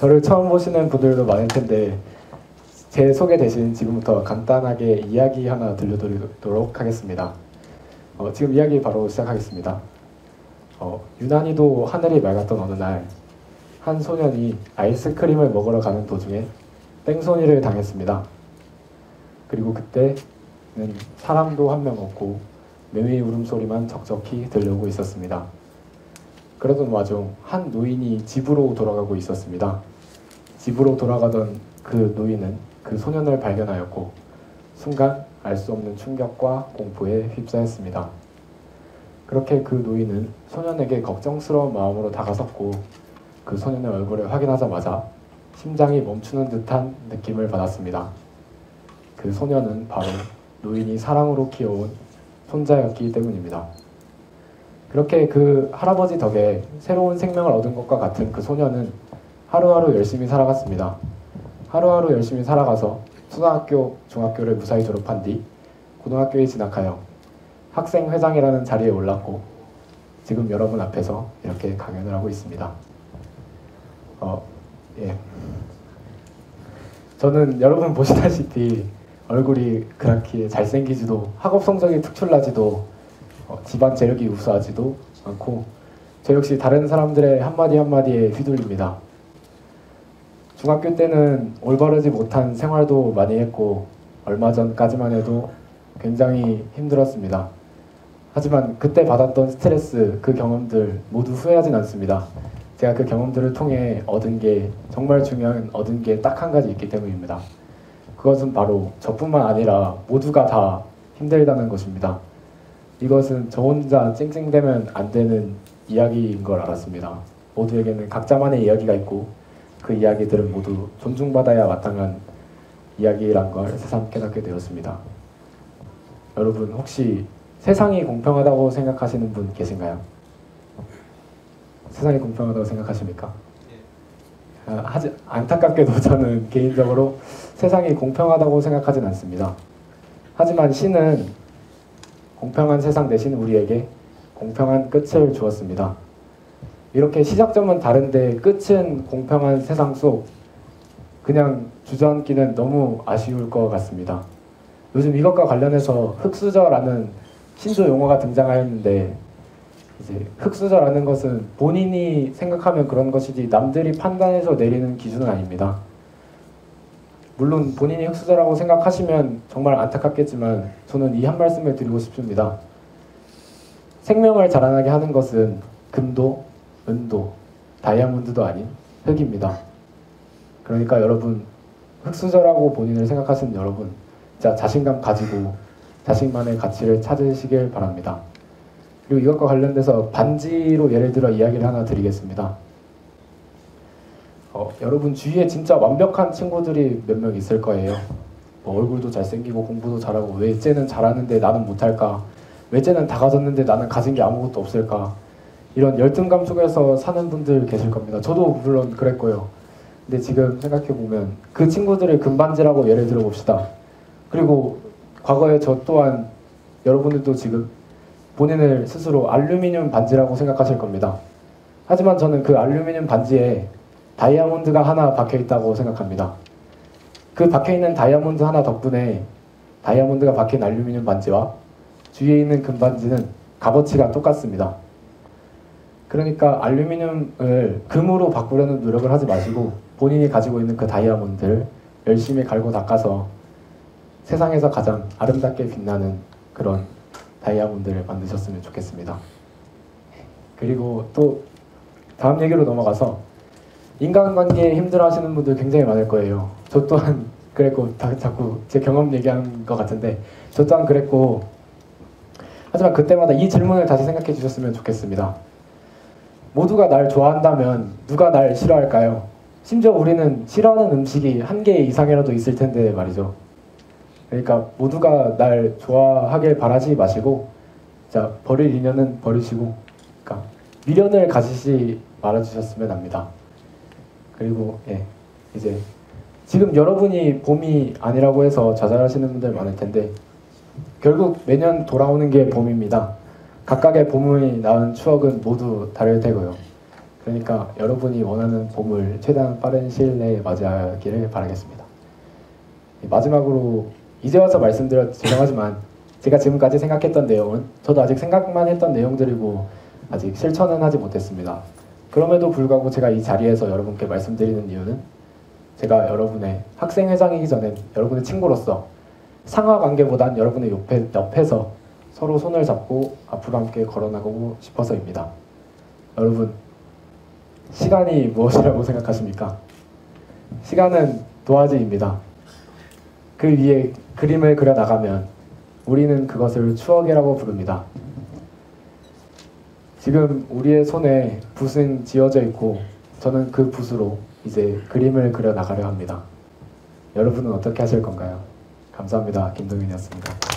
저를 처음 보시는 분들도 많을 텐데 제 소개 대신 지금부터 간단하게 이야기 하나 들려드리도록 하겠습니다. 지금 이야기 바로 시작하겠습니다. 유난히도 하늘이 맑았던 어느 날 한 소년이 아이스크림을 먹으러 가는 도중에 뺑소니를 당했습니다. 그리고 그때는 사람도 한 명 없고 매의 울음소리만 적적히 들려오고 있었습니다. 그러던 와중 한 노인이 집으로 돌아가고 있었습니다. 집으로 돌아가던 그 노인은 그 소년을 발견하였고 순간 알 수 없는 충격과 공포에 휩싸였습니다. 그렇게 그 노인은 소년에게 걱정스러운 마음으로 다가섰고 그 소년의 얼굴을 확인하자마자 심장이 멈추는 듯한 느낌을 받았습니다. 그 소년은 바로 노인이 사랑으로 키워온 손자였기 때문입니다. 그렇게 그 할아버지 덕에 새로운 생명을 얻은 것과 같은 그 소년은 하루하루 열심히 살아갔습니다. 하루하루 열심히 살아가서 초등학교, 중학교를 무사히 졸업한 뒤 고등학교에 진학하여 학생회장이라는 자리에 올랐고 지금 여러분 앞에서 이렇게 강연을 하고 있습니다. 저는 여러분 보시다시피 얼굴이 그렇게 잘생기지도 학업 성적이 특출나지도 집안 재력이 우수하지도 않고 저 역시 다른 사람들의 한마디 한마디에 휘둘립니다. 중학교 때는 올바르지 못한 생활도 많이 했고 얼마 전까지만 해도 굉장히 힘들었습니다. 하지만 그때 받았던 스트레스, 그 경험들 모두 후회하진 않습니다. 제가 그 경험들을 통해 얻은 게 정말 중요한 얻은 게 딱 한 가지 있기 때문입니다. 그것은 바로 저뿐만 아니라 모두가 다 힘들다는 것입니다. 이것은 저 혼자 찡찡대면 안 되는 이야기인 걸 알았습니다. 모두에게는 각자만의 이야기가 있고 그 이야기들은 모두 존중받아야 마땅한 이야기란 걸 새삼 깨닫게 되었습니다. 여러분 혹시 세상이 공평하다고 생각하시는 분 계신가요? 세상이 공평하다고 생각하십니까? 안타깝게도 저는 개인적으로 세상이 공평하다고 생각하진 않습니다. 하지만 신은 공평한 세상 대신 우리에게 공평한 끝을 주었습니다. 이렇게 시작점은 다른데 끝은 공평한 세상 속 그냥 주저앉기는 너무 아쉬울 것 같습니다. 요즘 이것과 관련해서 흙수저라는 신조 용어가 등장하였는데 이제 흙수저라는 것은 본인이 생각하면 그런 것이지 남들이 판단해서 내리는 기준은 아닙니다. 물론 본인이 흙수저라고 생각하시면 정말 안타깝겠지만 저는 이 한 말씀을 드리고 싶습니다. 생명을 자라나게 하는 것은 금도, 은도, 다이아몬드도 아닌 흙입니다. 그러니까 여러분 흙수저라고 본인을 생각하시는 여러분 진짜 자신감 가지고 자신만의 가치를 찾으시길 바랍니다. 그리고 이것과 관련돼서 반지로 예를 들어 이야기를 하나 드리겠습니다. 여러분 주위에 진짜 완벽한 친구들이 몇 명 있을 거예요. 얼굴도 잘생기고 공부도 잘하고 왜 쟤는 잘하는데 나는 못할까? 왜 쟤는 다 가졌는데 나는 가진 게 아무것도 없을까? 이런 열등감 속에서 사는 분들 계실 겁니다. 저도 물론 그랬고요. 근데 지금 생각해보면 그 친구들을 금반지라고 예를 들어 봅시다. 그리고 과거에 저 또한 여러분들도 지금 본인을 스스로 알루미늄 반지라고 생각하실 겁니다. 하지만 저는 그 알루미늄 반지에 다이아몬드가 하나 박혀있다고 생각합니다. 그 박혀있는 다이아몬드 하나 덕분에 다이아몬드가 박힌 알루미늄 반지와 주위에 있는 금반지는 값어치가 똑같습니다. 그러니까 알루미늄을 금으로 바꾸려는 노력을 하지 마시고 본인이 가지고 있는 그 다이아몬드를 열심히 갈고 닦아서 세상에서 가장 아름답게 빛나는 그런 다이아몬드를 만드셨으면 좋겠습니다. 그리고 또 다음 얘기로 넘어가서 인간관계에 힘들어하시는 분들 굉장히 많을 거예요. 저 또한 그랬고 자꾸 제 경험 얘기하는 것 같은데 저 또한 그랬고 하지만 그때마다 이 질문을 다시 생각해 주셨으면 좋겠습니다. 모두가 날 좋아한다면 누가 날 싫어할까요? 심지어 우리는 싫어하는 음식이 한 개 이상이라도 있을 텐데 말이죠. 그러니까 모두가 날 좋아하길 바라지 마시고 자 버릴 인연은 버리시고 그러니까 미련을 가지시 말아주셨으면 합니다. 그리고 이제 지금 여러분이 봄이 아니라고 해서 좌절하시는 분들 많을 텐데 결국 매년 돌아오는 게 봄입니다. 각각의 봄이 낳은 추억은 모두 다를 테고요. 그러니까 여러분이 원하는 봄을 최대한 빠른 시일 내에 맞이하기를 바라겠습니다. 마지막으로 이제 와서 말씀드려 죄송하지만 제가 지금까지 생각했던 내용은 저도 아직 생각만 했던 내용들이고 아직 실천은 하지 못했습니다. 그럼에도 불구하고 제가 이 자리에서 여러분께 말씀드리는 이유는 제가 여러분의 학생회장이기 전엔 여러분의 친구로서 상하 관계보단 여러분의 옆에서 서로 손을 잡고 앞으로 함께 걸어나가고 싶어서입니다. 여러분, 시간이 무엇이라고 생각하십니까? 시간은 도화지입니다. 그 위에 그림을 그려나가면 우리는 그것을 추억이라고 부릅니다. 지금 우리의 손에 붓은 쥐어져 있고 저는 그 붓으로 이제 그림을 그려나가려 합니다. 여러분은 어떻게 하실 건가요? 감사합니다. 김동윤이었습니다.